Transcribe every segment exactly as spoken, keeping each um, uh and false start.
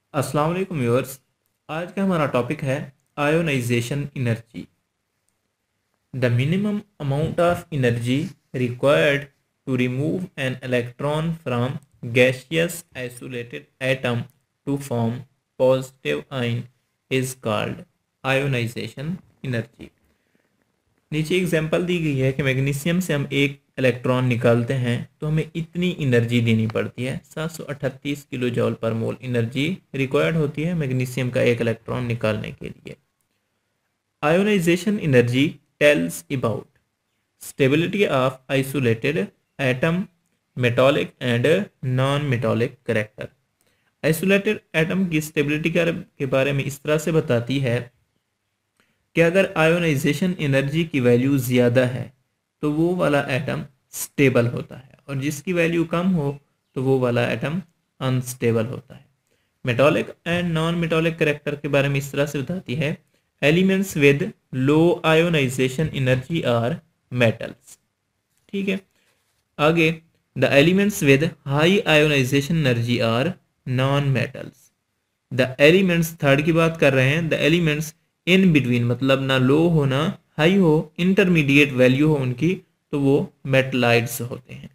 अस्सलाम वालेकुम व्यूअर्स। आज का हमारा टॉपिक है ionization energy. The minimum amount of energy required to remove an electron from gaseous isolated atom to form positive ion is called ionization energy. नीचे example दी गई है कि मैग्नीशियम से हम एक इलेक्ट्रॉन निकालते हैं तो हमें इतनी एनर्जी देनी पड़ती है, सात सौ अट्ठतीस किलो जॉल पर मोल एनर्जी रिक्वायर्ड होती है मैग्नीशियम का एक इलेक्ट्रॉन निकालने के लिए। Ionization energy tells about stability of isolated atom, metallic and non metallic character. Isolated atom की स्टेबिलिटी के बारे में इस तरह से बताती है कि अगर आयोनाइजेशन एनर्जी की वैल्यू ज़्यादा है तो वो वाला एटम स्टेबल होता है और जिसकी वैल्यू कम हो तो वो वाला एटम अनस्टेबल होता है। Metallic and non metallic character के बारे में इस तरह से बताती है elements with low ionization energy are metals. ठीक है, आगे the elements with high ionization energy are non metals. The elements third की बात कर रहे हैं, द एलिमेंट्स इन बिटवीन मतलब ना लो हो ना हाई हो, इंटरमीडिएट वैल्यू हो उनकी, तो वो मेटलाइड्स होते हैं।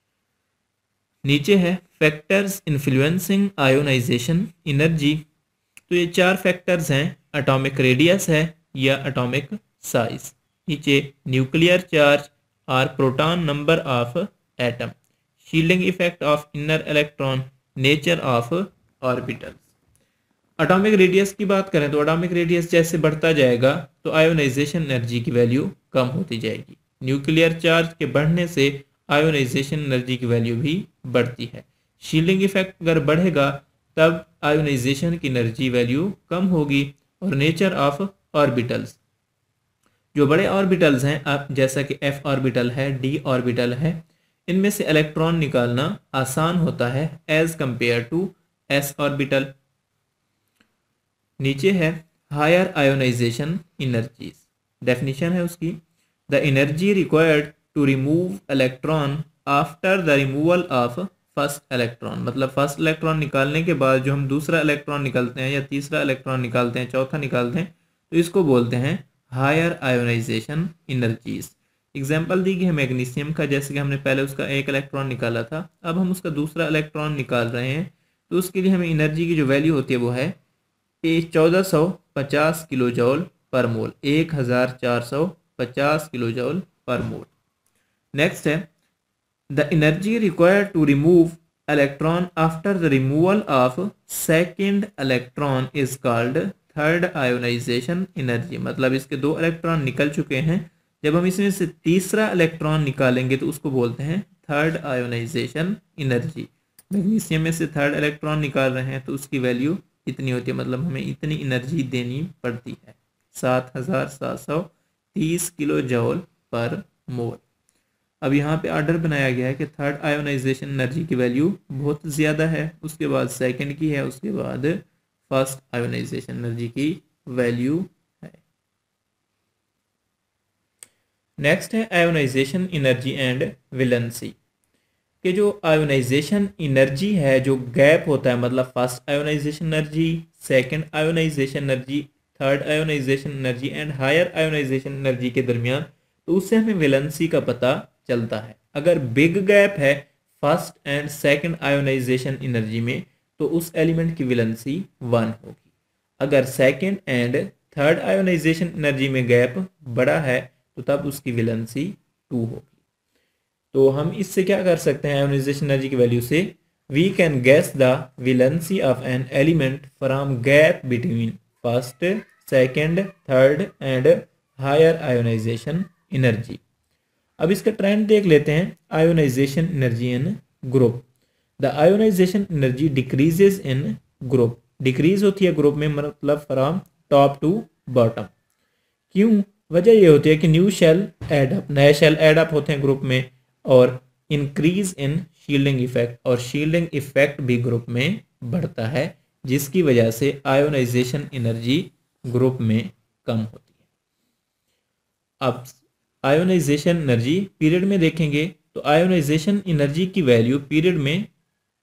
नीचे है फैक्टर्स इन्फ्लुएंसिंग आयोनाइजेशन एनर्जी। तो ये चार फैक्टर्स हैं, एटॉमिक रेडियस है या एटॉमिक साइज, नीचे न्यूक्लियर चार्ज और proton number of atom, shielding effect of inner electron, nature of orbitals. Atomic radius की बात करें तो एटॉमिक रेडियस जैसे बढ़ता जाएगा तो आयोनाइजेशन एनर्जी की वैल्यू कम होती जाएगी। न्यूक्लियर चार्ज के बढ़ने से आयोनाइजेशन एनर्जी की वैल्यू भी बढ़ती है। शील्डिंग इफेक्ट अगर बढ़ेगा तब आयोनाइजेशन की एनर्जी वैल्यू कम होगी। और नेचर ऑफ ऑर्बिटल्स, जो बड़े ऑर्बिटल्स हैं आप जैसा कि एफ ऑर्बिटल है, डी ऑर्बिटल है, इनमें से इलेक्ट्रॉन निकालना आसान होता है as compare to S orbital. नीचे है हायर आयोनाइजेशन एनर्जीज, डेफिनेशन है उसकी, the energy required to remove electron after the removal of first electron, मतलब फर्स्ट इलेक्ट्रॉन निकालने के बाद जो हम दूसरा इलेक्ट्रॉन निकालते हैं या तीसरा इलेक्ट्रॉन निकालते हैं, चौथा निकालते हैं, तो इसको बोलते हैं हायर आयोनाइजेशन एनर्जीज। एग्जाम्पल दी गई है मैग्नीशियम का, जैसे कि हमने पहले उसका एक इलेक्ट्रॉन निकाला था, अब हम उसका दूसरा इलेक्ट्रॉन निकाल रहे हैं, तो उसके लिए हमें एनर्जी की जो वैल्यू होती है वो है चौदह सौ पचास किलो जॉल पर मोल, एक हज़ार चार सौ पचास kilo joule per mole. Next है the energy required to remove electron after the removal of second electron is called third ionization energy, मतलब इसके दो इलेक्ट्रॉन निकल चुके हैं, जब हम इसमें से तीसरा इलेक्ट्रॉन निकालेंगे तो उसको बोलते हैं थर्ड आयोनाइजेशन एनर्जी। मैग्नीशियम में से थर्ड इलेक्ट्रॉन निकाल रहे हैं तो उसकी वैल्यू इतनी होती है, मतलब हमें इतनी एनर्जी देनी पड़ती है, सात हजार सात सौ तीस किलो जॉल पर मोल। अब यहाँ पे ऑर्डर बनाया गया है कि थर्ड आयोनाइजेशन एनर्जी की वैल्यू बहुत ज़्यादा है, उसके बाद सेकंड की है, उसके बाद फर्स्ट आयोनाइजेशन एनर्जी की वैल्यू है। नेक्स्ट है आयोनाइजेशन एनर्जी एंड वैलेंसी, कि जो आयोनाइजेशन एनर्जी है, जो गैप होता है, मतलब first ionization energy, second ionization energy, third ionization energy and higher ionization energy के दरमियान, तो उससे हमें वैलेंसी का पता चलता है। अगर बिग गैप है first and second ionization energy में तो उस एलिमेंट की वैलेंसी वन होगी। अगर second and third ionization energy में गैप बड़ा है तो तब उसकी वैलेंसी टू होगी। तो हम इससे क्या कर सकते हैं, आयोनाइजेशन एनर्जी की वैल्यू से we can guess the valency of an element from gap between first, second, third and higher ionization energy. अब इसका ट्रेंड देख लेते हैं, ionization energy in group. The ionization energy decreases in group, decrease होती है group में, मतलब from top to bottom. क्यों? वजह ये होती है कि न्यू शेल एड अप, नए शेल एड अप होते हैं ग्रुप में, और इंक्रीज इन शील्डिंग इफेक्ट, और शील्डिंग इफेक्ट भी ग्रुप में बढ़ता है, जिसकी वजह से आयोनाइजेशन एनर्जी ग्रुप में कम होती है। अब आयोनाइजेशन एनर्जी पीरियड में देखेंगे तो आयोनाइजेशन एनर्जी की वैल्यू पीरियड में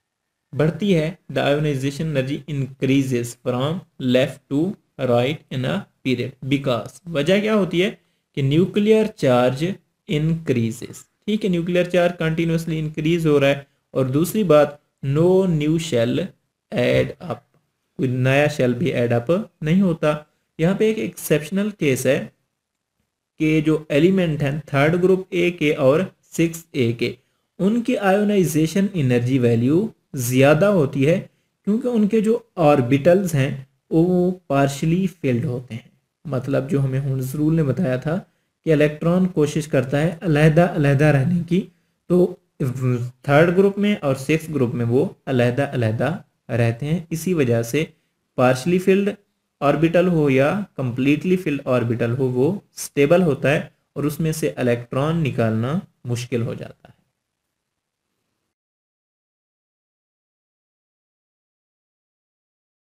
बढ़ती है, the ionization energy increases from left to right in a period because, वजह क्या होती है कि न्यूक्लियर चार्ज इंक्रीजेस, ठीक है, न्यूक्लियर चार्ज कंटिन्यूसली इंक्रीज हो रहा है। और दूसरी बात, no new shell add up, कोई नया शेल भी एड अप नहीं होता। यहाँ पे एक एक्सेप्शनल केस है कि जो एलिमेंट हैं थर्ड ग्रुप ए के और सिक्स ए के, उनकी आयोनाइजेशन एनर्जी वैल्यू ज़्यादा होती है क्योंकि उनके जो ऑर्बिटल्स हैं वो पार्शली फिल्ड होते हैं। मतलब जो हमें हुंस रूल ने बताया था कि इलेक्ट्रॉन कोशिश करता है अलहदा अलहदा रहने की, तो थर्ड ग्रुप में और सिक्स ग्रुप में वो अलहदा अलहदा रहते हैं। इसी वजह से पार्शली फिल्ड ऑर्बिटल हो या कंप्लीटली फिल्ड ऑर्बिटल हो, वो स्टेबल होता है और उसमें से इलेक्ट्रॉन निकालना मुश्किल हो जाता है।